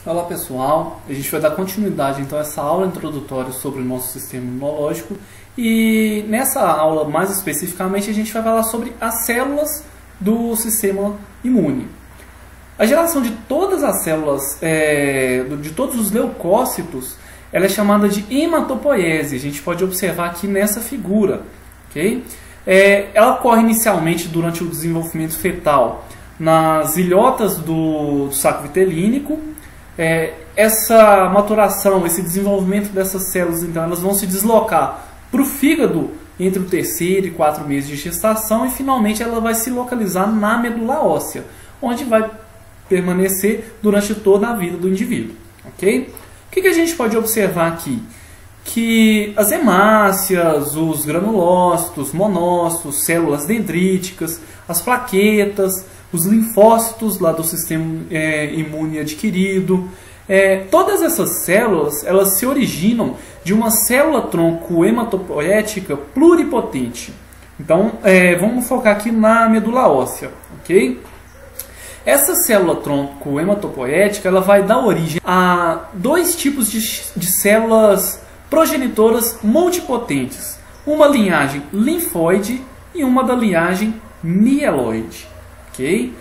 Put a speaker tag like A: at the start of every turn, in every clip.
A: Olá pessoal, a gente vai dar continuidade então a essa aula introdutória sobre o nosso sistema imunológico e nessa aula mais especificamente a gente vai falar sobre as células do sistema imune. A geração de todas as células, de todos os leucócitos, ela é chamada de hematopoiese. A gente pode observar aqui nessa figura, ok? Ela ocorre inicialmente durante o desenvolvimento fetal nas ilhotas do saco vitelínico. Essa maturação, esse desenvolvimento dessas células, então, elas vão se deslocar para o fígado entre o terceiro e 4 meses de gestação e finalmente ela vai se localizar na medula óssea, onde vai permanecer durante toda a vida do indivíduo. Ok? O que a gente pode observar aqui? Que as hemácias, os granulócitos, monócitos, células dendríticas, as plaquetas, os linfócitos lá do sistema imune adquirido, todas essas células elas se originam de uma célula-tronco hematopoética pluripotente. Então, vamos focar aqui na medula óssea, ok? Essa célula-tronco hematopoética ela vai dar origem a 2 tipos de células progenitoras multipotentes. Uma linhagem linfóide e uma da linhagem mieloide. Okay?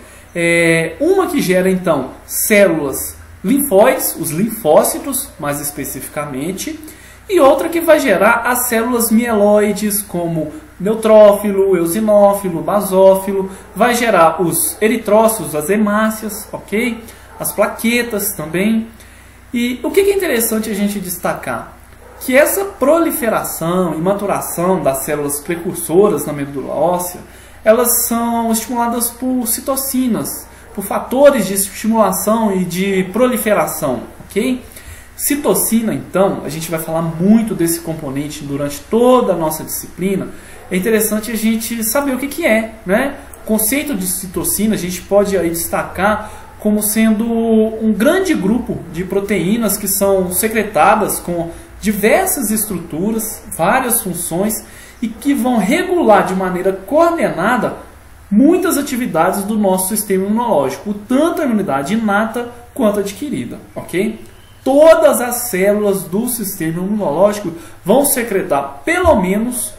A: Uma que gera então células linfóides, os linfócitos mais especificamente, e outra que vai gerar as células mieloides como neutrófilo, eosinófilo, basófilo, vai gerar os eritrócitos, as hemácias, ok? As plaquetas também. E o que é interessante a gente destacar? Que essa proliferação e maturação das células precursoras na medula óssea, elas são estimuladas por citocinas, por fatores de estimulação e de proliferação, ok? Citocina, então, a gente vai falar muito desse componente durante toda a nossa disciplina. É interessante a gente saber o que é, né? O conceito de citocina a gente pode aí destacar como sendo um grande grupo de proteínas que são secretadas com diversas estruturas, várias funções, e que vão regular de maneira coordenada muitas atividades do nosso sistema imunológico, tanto a imunidade inata quanto adquirida, ok? Todas as células do sistema imunológico vão secretar pelo menos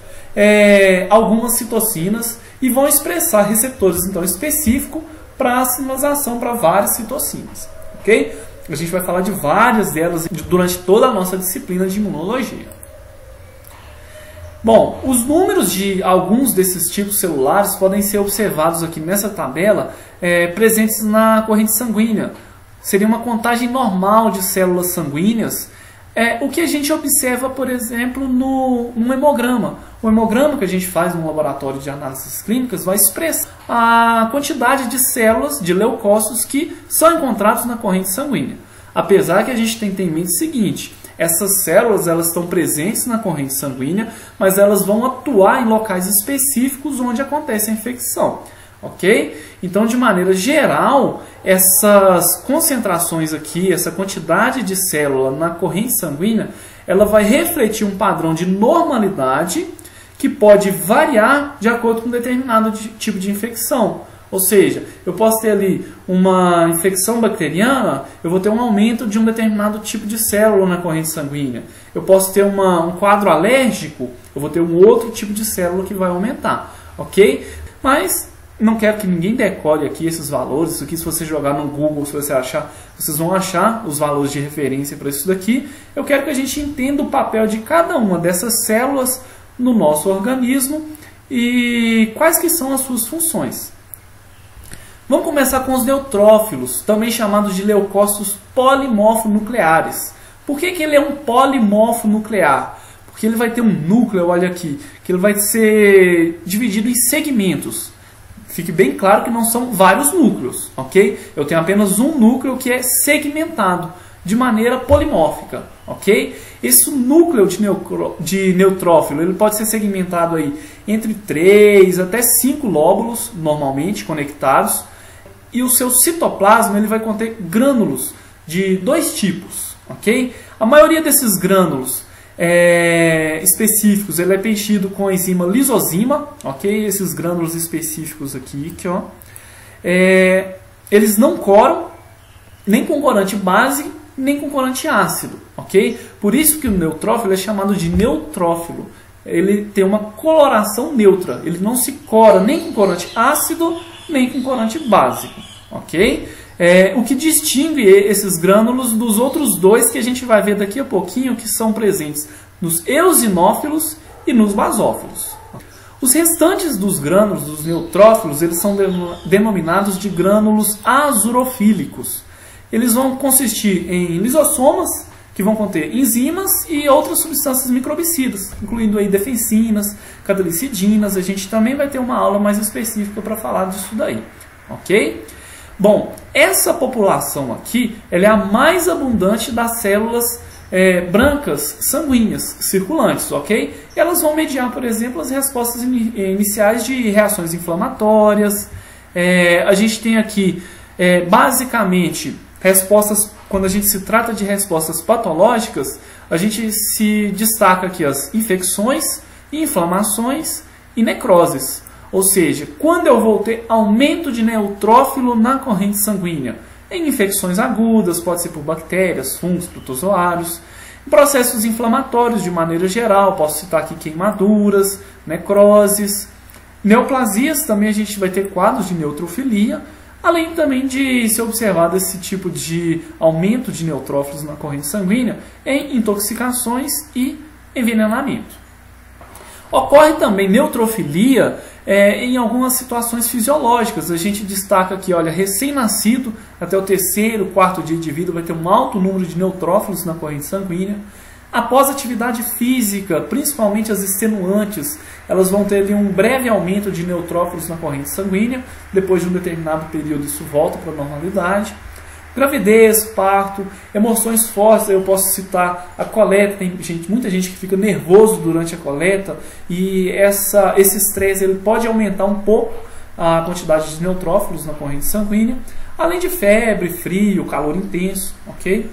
A: algumas citocinas e vão expressar receptores então específicos para a sinalização para várias citocinas, ok? A gente vai falar de várias delas durante toda a nossa disciplina de imunologia. Bom, os números de alguns desses tipos celulares podem ser observados aqui nessa tabela, presentes na corrente sanguínea. Seria uma contagem normal de células sanguíneas, o que a gente observa, por exemplo, no hemograma. O hemograma que a gente faz no laboratório de análises clínicas vai expressar a quantidade de células, de leucócitos, que são encontrados na corrente sanguínea. Apesar que a gente tem que ter em mente o seguinte: essas células elas estão presentes na corrente sanguínea, mas elas vão atuar em locais específicos onde acontece a infecção, ok? Então, de maneira geral, essas concentrações aqui, essa quantidade de célula na corrente sanguínea, ela vai refletir um padrão de normalidade que pode variar de acordo com um determinado tipo de infecção. Ou seja, eu posso ter ali uma infecção bacteriana, eu vou ter um aumento de um determinado tipo de célula na corrente sanguínea. Eu posso ter um quadro alérgico, eu vou ter um outro tipo de célula que vai aumentar, ok? Mas não quero que ninguém decore aqui esses valores. Isso aqui, se você jogar no Google, se você achar, vocês vão achar os valores de referência para isso daqui. Eu quero que a gente entenda o papel de cada uma dessas células no nosso organismo e quais que são as suas funções. Vamos começar com os neutrófilos, também chamados de leucócitos polimorfonucleares. Por que ele é um polimorfonuclear? Porque ele vai ter um núcleo, olha aqui, que ele vai ser dividido em segmentos. Fique bem claro que não são vários núcleos, ok? Eu tenho apenas um núcleo que é segmentado de maneira polimórfica, ok? Esse núcleo de neutrófilo ele pode ser segmentado aí entre 3 até 5 lóbulos, normalmente conectados, e o seu citoplasma ele vai conter grânulos de 2 tipos, ok? A maioria desses grânulos específicos ele é preenchido com a enzima lisozima, ok? Esses grânulos específicos aqui ó, eles não coram, nem com corante base, nem com corante ácido, ok? Por isso que o neutrófilo é chamado de neutrófilo. Ele tem uma coloração neutra, ele não se cora nem com corante ácido, nem com corante básico, ok? O que distingue esses grânulos dos outros dois que a gente vai ver daqui a pouquinho, que são presentes nos eosinófilos e nos basófilos. Os restantes dos grânulos, dos neutrófilos, eles são denominados de grânulos azurofílicos. Eles vão consistir em lisossomas, que vão conter enzimas e outras substâncias microbicidas, incluindo aí defensinas, catalicidinas. A gente também vai ter uma aula mais específica para falar disso daí, ok? Bom, essa população aqui, ela é a mais abundante das células brancas sanguíneas circulantes, ok? Elas vão mediar, por exemplo, as respostas iniciais de reações inflamatórias. A gente tem aqui, basicamente, respostas, quando a gente se trata de respostas patológicas, a gente se destaca aqui as infecções, inflamações e necroses. Ou seja, quando eu vou ter aumento de neutrófilo na corrente sanguínea, em infecções agudas, pode ser por bactérias, fungos, protozoários, em processos inflamatórios de maneira geral, posso citar aqui queimaduras, necroses, neoplasias, também a gente vai ter quadros de neutrofilia, além também de ser observado esse tipo de aumento de neutrófilos na corrente sanguínea em intoxicações e envenenamento. Ocorre também neutrofilia em algumas situações fisiológicas. A gente destaca aqui, olha, recém-nascido, até o 3º, 4º dia de vida, vai ter um alto número de neutrófilos na corrente sanguínea. Após atividade física, principalmente as extenuantes, elas vão ter ali um breve aumento de neutrófilos na corrente sanguínea. Depois de um determinado período, isso volta para a normalidade. Gravidez, parto, emoções fortes, eu posso citar a coleta, tem muita gente que fica nervoso durante a coleta e esse estresse ele pode aumentar um pouco a quantidade de neutrófilos na corrente sanguínea, além de febre, frio, calor intenso, ok?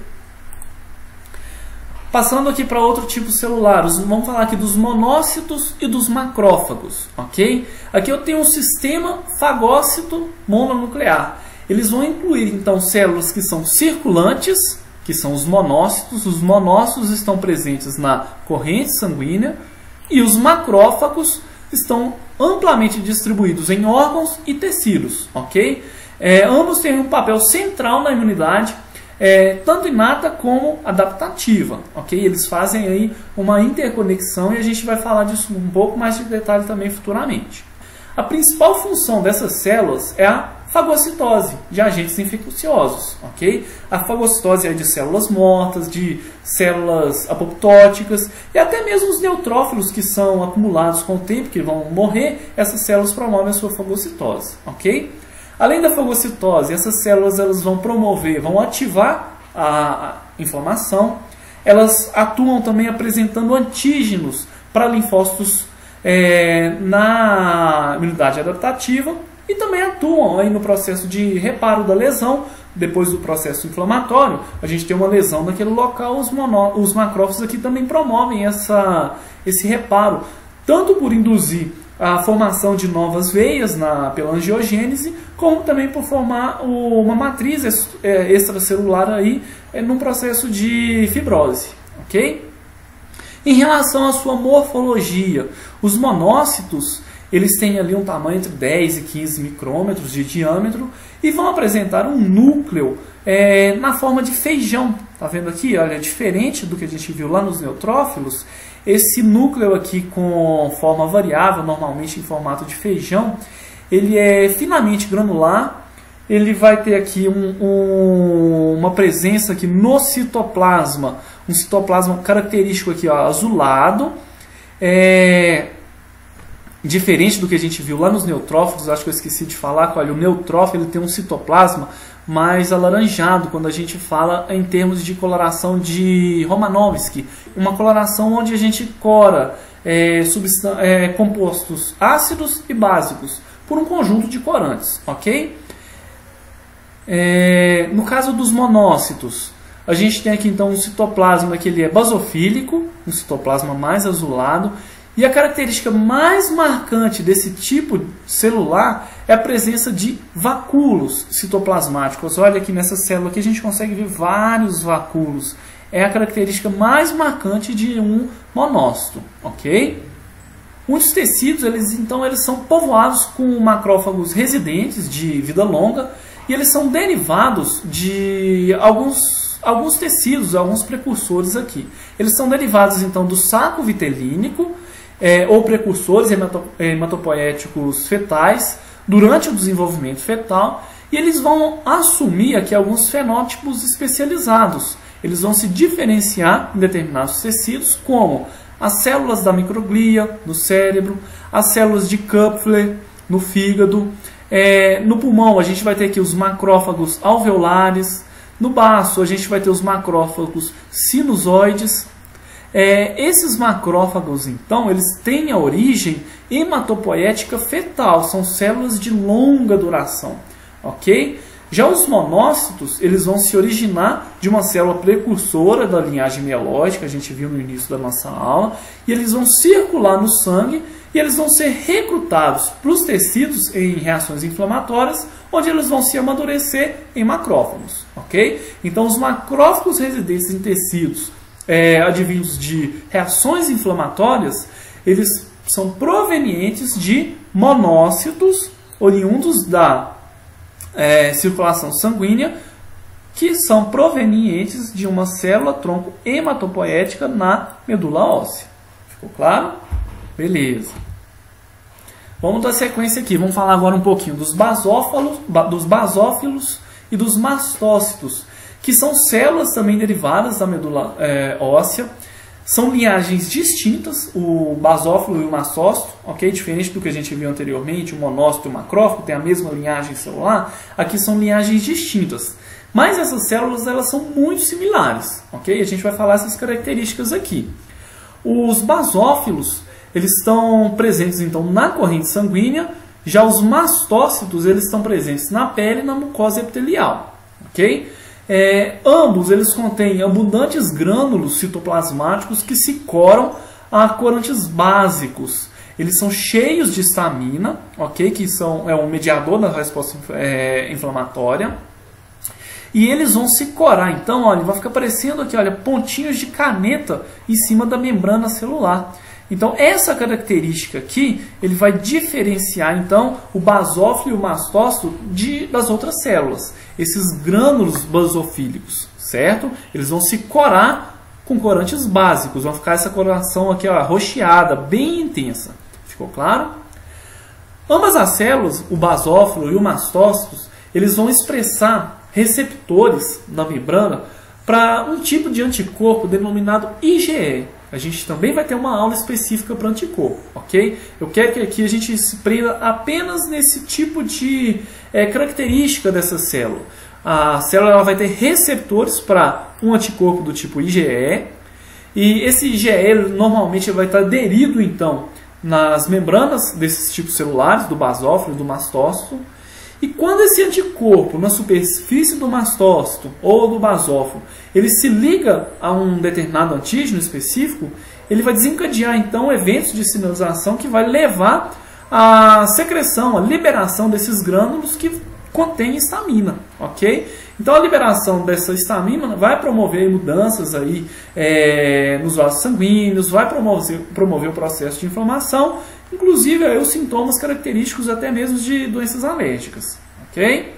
A: Passando aqui para outro tipo celular, vamos falar aqui dos monócitos e dos macrófagos, ok? Aqui eu tenho um sistema fagócito mononuclear. Eles vão incluir, então, células que são circulantes, que são os monócitos. Os monócitos estão presentes na corrente sanguínea e os macrófagos estão amplamente distribuídos em órgãos e tecidos, ok? Ambos têm um papel central na imunidade, tanto inata como adaptativa, ok? Eles fazem aí uma interconexão e a gente vai falar disso um pouco mais de detalhe também futuramente. A principal função dessas células é a fagocitose de agentes infecciosos, ok? A fagocitose é de células mortas, de células apoptóticas e até mesmo os neutrófilos que são acumulados com o tempo, que vão morrer, essas células promovem a sua fagocitose, ok? Além da fagocitose, essas células elas vão promover, vão ativar a inflamação, elas atuam também apresentando antígenos para linfócitos na imunidade adaptativa, e também atuam aí no processo de reparo da lesão. Depois do processo inflamatório, a gente tem uma lesão naquele local, os macrófagos aqui também promovem esse reparo, tanto por induzir a formação de novas veias pela angiogênese, como também por formar uma matriz extracelular aí num processo de fibrose, ok? Em relação à sua morfologia, os monócitos eles têm ali um tamanho entre 10 e 15 micrômetros de diâmetro e vão apresentar um núcleo na forma de feijão. Tá vendo aqui? Olha, diferente do que a gente viu lá nos neutrófilos, esse núcleo aqui com forma variável, normalmente em formato de feijão, ele é finamente granular. Ele vai ter aqui uma presença aqui no citoplasma, um citoplasma característico aqui, ó, azulado. Diferente do que a gente viu lá nos neutrófilos, acho que eu esqueci de falar, olha, o neutrófilo ele tem um citoplasma mais alaranjado quando a gente fala em termos de coloração de Romanovsky, uma coloração onde a gente cora compostos ácidos e básicos por um conjunto de corantes, ok? No caso dos monócitos, a gente tem aqui então um citoplasma que ele é basofílico, um citoplasma mais azulado, E a característica mais marcante desse tipo celular é a presença de vacúolos citoplasmáticos. Olha aqui nessa célula aqui a gente consegue ver vários vacúolos. É a característica mais marcante de um monócito, ok? Muitos tecidos, eles são povoados com macrófagos residentes de vida longa e eles são derivados de alguns tecidos, alguns precursores aqui. Eles são derivados então do saco vitelínico, ou precursores hematopoéticos fetais durante o desenvolvimento fetal, e eles vão assumir aqui alguns fenótipos especializados. Eles vão se diferenciar em determinados tecidos, como as células da microglia no cérebro, as células de Kupffer no fígado, no pulmão a gente vai ter aqui os macrófagos alveolares, no baço a gente vai ter os macrófagos sinusoides. Esses macrófagos, então, eles têm a origem hematopoética fetal, são células de longa duração, ok? Já os monócitos, eles vão se originar de uma célula precursora da linhagem mielóide, que a gente viu no início da nossa aula, e eles vão circular no sangue e eles vão ser recrutados para os tecidos em reações inflamatórias, onde eles vão se amadurecer em macrófagos, ok? Então, os macrófagos residentes em tecidos advindos de reações inflamatórias, eles são provenientes de monócitos oriundos da circulação sanguínea, que são provenientes de uma célula-tronco hematopoética na medula óssea. Ficou claro? Beleza. Vamos dar sequência aqui. Vamos falar agora um pouquinho dos basófilos e dos mastócitos, que são células também derivadas da medula óssea. São linhagens distintas, o basófilo e o mastócito, ok? Diferente do que a gente viu anteriormente, o monócito e o macrófago tem a mesma linhagem celular, aqui são linhagens distintas. Mas essas células, elas são muito similares, ok? A gente vai falar essas características aqui. Os basófilos, eles estão presentes então na corrente sanguínea, já os mastócitos, eles estão presentes na pele e na mucosa epitelial, ok? Ambos eles contêm abundantes grânulos citoplasmáticos que se coram a corantes básicos. Eles são cheios de histamina, ok? Que é um mediador da resposta inflamatória. E eles vão se corar. Então, olha, vai ficar parecendo aqui, olha, pontinhos de caneta em cima da membrana celular. Então, essa característica aqui, ele vai diferenciar, então, o basófilo e o mastócito das outras células. Esses grânulos basofílicos, certo? Eles vão se corar com corantes básicos. Vão ficar essa coloração aqui, ó, roxeada, bem intensa. Ficou claro? Ambas as células, o basófilo e o mastócito, eles vão expressar receptores na membrana para um tipo de anticorpo denominado IgE. A gente também vai ter uma aula específica para anticorpo, ok? Eu quero que aqui a gente se prenda apenas nesse tipo de característica dessa célula. A célula ela vai ter receptores para um anticorpo do tipo IgE, e esse IgE normalmente vai estar aderido então nas membranas desses tipos celulares, do basófilo e do mastócito. E quando esse anticorpo na superfície do mastócito ou do basófilo, ele se liga a um determinado antígeno específico, ele vai desencadear então eventos de sinalização que vai levar à secreção, à liberação desses grânulos que contêm histamina, ok? Então a liberação dessa histamina vai promover mudanças aí nos vasos sanguíneos, vai promover o processo de inflamação, inclusive aí, os sintomas característicos até mesmo de doenças alérgicas, ok?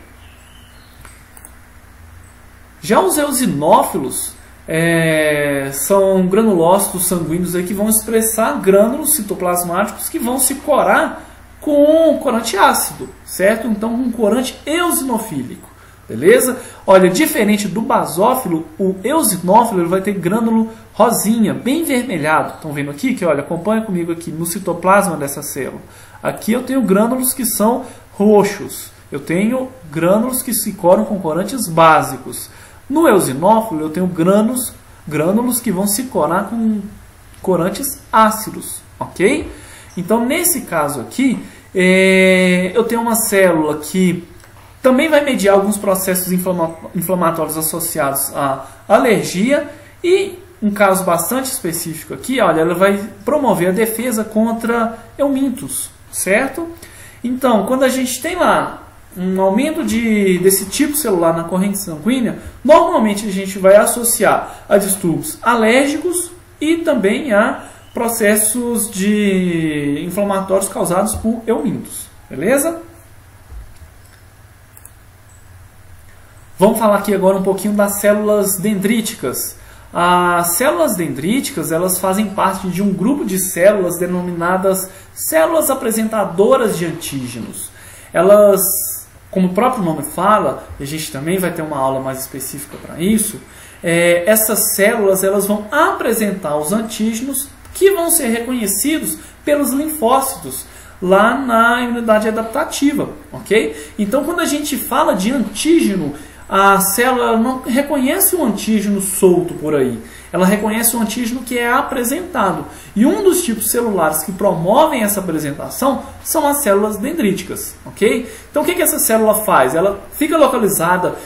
A: Já os eosinófilos são granulócitos sanguíneos aí que vão expressar grânulos citoplasmáticos que vão se corar com corante ácido, certo? Então, um corante eosinofílico, beleza? Olha, diferente do basófilo, o eosinófilo ele vai ter grânulo rosinha, bem vermelhado. Estão vendo aqui? Que olha, acompanha comigo aqui no citoplasma dessa célula. Aqui eu tenho grânulos que são roxos. Eu tenho grânulos que se coram com corantes básicos. No eosinófilo eu tenho grânulos que vão se corar com corantes ácidos, ok? Então, nesse caso aqui, eu tenho uma célula que também vai mediar alguns processos inflamatórios associados à alergia e um caso bastante específico aqui, olha, ela vai promover a defesa contra eumintos, certo? Então, quando a gente tem lá um aumento desse tipo celular na corrente sanguínea, normalmente a gente vai associar a distúrbios alérgicos e também a processos inflamatórios causados por eumintos, beleza? Vamos falar aqui agora um pouquinho das células dendríticas. As células dendríticas, elas fazem parte de um grupo de células denominadas células apresentadoras de antígenos. Elas, como o próprio nome fala, e a gente também vai ter uma aula mais específica para isso, essas células elas vão apresentar os antígenos que vão ser reconhecidos pelos linfócitos lá na imunidade adaptativa, ok? Então, quando a gente fala de antígeno, a célula não reconhece o antígeno solto por aí. Ela reconhece o antígeno que é apresentado. E um dos tipos celulares que promovem essa apresentação são as células dendríticas, ok? Então, o que essa célula faz? Ela fica localizada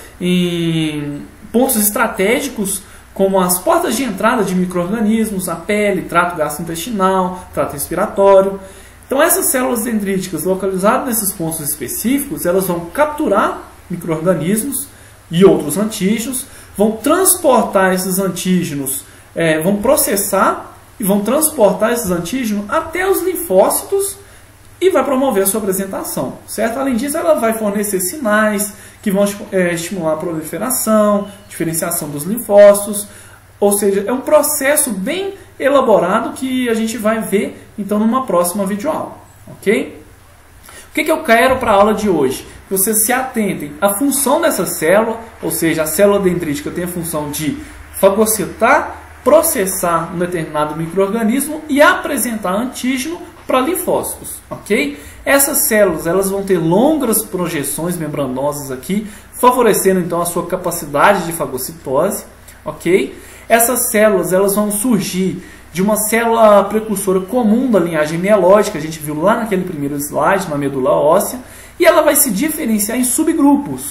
A: em pontos estratégicos, como as portas de entrada de micro-organismos, a pele, trato gastrointestinal, trato respiratório. Então, essas células dendríticas localizadas nesses pontos específicos, elas vão capturar micro-organismos e outros antígenos, vão transportar esses antígenos, vão processar e vão transportar esses antígenos até os linfócitos e vai promover a sua apresentação, certo? Além disso, ela vai fornecer sinais que vão estimular a proliferação, diferenciação dos linfócitos, ou seja, é um processo bem elaborado que a gente vai ver então numa próxima videoaula, ok? O que eu quero para a aula de hoje? Que vocês se atentem à função dessa célula, ou seja, a célula dendrítica tem a função de fagocitar, processar um determinado micro-organismo e apresentar antígeno para linfócitos, ok? Essas células elas vão ter longas projeções membranosas aqui, favorecendo então a sua capacidade de fagocitose, ok? Essas células elas vão surgir de uma célula precursora comum da linhagem mielóide, que a gente viu lá naquele primeiro slide, na medula óssea, e ela vai se diferenciar em subgrupos.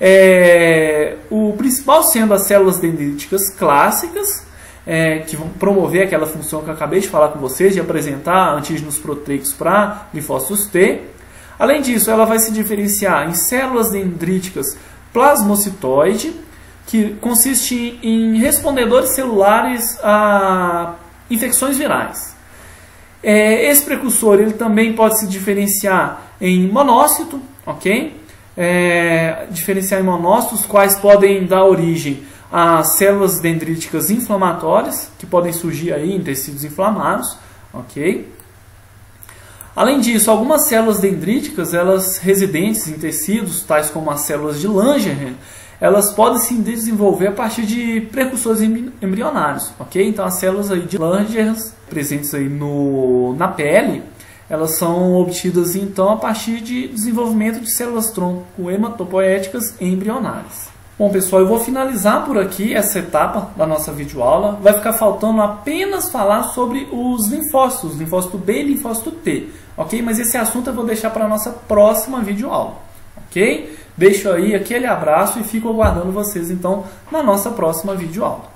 A: O principal sendo as células dendríticas clássicas, que vão promover aquela função que eu acabei de falar com vocês, de apresentar antígenos proteicos para linfócitos T. Além disso, ela vai se diferenciar em células dendríticas plasmocitoide, que consiste em respondedores celulares a infecções virais. Esse precursor ele também pode se diferenciar em monócito, ok? Diferenciar em monócitos, quais podem dar origem a células dendríticas inflamatórias, que podem surgir aí em tecidos inflamados, ok? Além disso, algumas células dendríticas, elas residentes em tecidos, tais como as células de Langerhans, elas podem se desenvolver a partir de precursores embrionários, ok? Então, as células aí de Langerhans, presentes aí na pele, elas são obtidas então a partir de desenvolvimento de células-tronco hematopoéticas embrionárias. Bom, pessoal, eu vou finalizar por aqui essa etapa da nossa videoaula. Vai ficar faltando apenas falar sobre os linfócitos, linfócito B e linfócito T, ok? Mas esse assunto eu vou deixar para a nossa próxima videoaula, ok? Deixo aí aquele abraço e fico aguardando vocês então na nossa próxima videoaula.